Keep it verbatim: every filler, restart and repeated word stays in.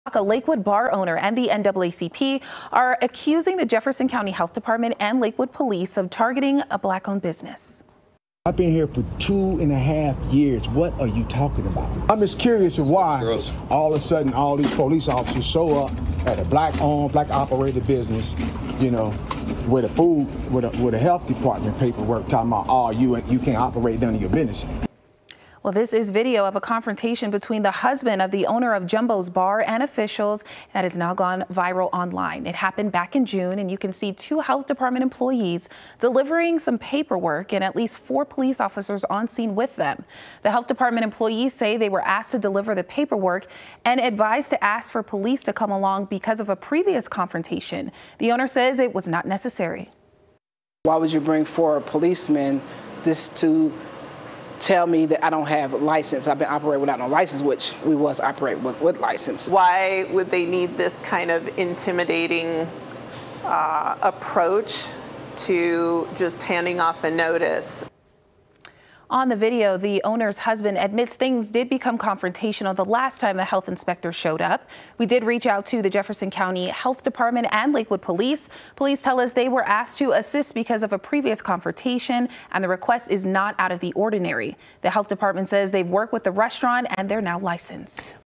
A Lakewood bar owner and the N double A C P are accusing the Jefferson County Health Department and Lakewood Police of targeting a black-owned business. I've been here for two and a half years. What are you talking about? I'm just curious of why all of a sudden all these police officers show up at a black-owned, black-operated business, you know, with a food, with a, with a health department paperwork talking about, oh, you, you can't operate none of your business. Well, this is video of a confrontation between the husband of the owner of Jumbo's Bar and officials that has now gone viral online. It happened back in June, and you can see two health department employees delivering some paperwork and at least four police officers on scene with them. The health department employees say they were asked to deliver the paperwork and advised to ask for police to come along because of a previous confrontation. The owner says it was not necessary. Why would you bring four policemen this to tell me that I don't have a license? I've been operating without no license, which we was operating with, with license. Why would they need this kind of intimidating uh, approach to just handing off a notice? On the video, the owner's husband admits things did become confrontational the last time a health inspector showed up. We did reach out to the Jefferson County Health Department and Lakewood Police. Police tell us they were asked to assist because of a previous confrontation, and the request is not out of the ordinary. The health department says they've worked with the restaurant and they're now licensed.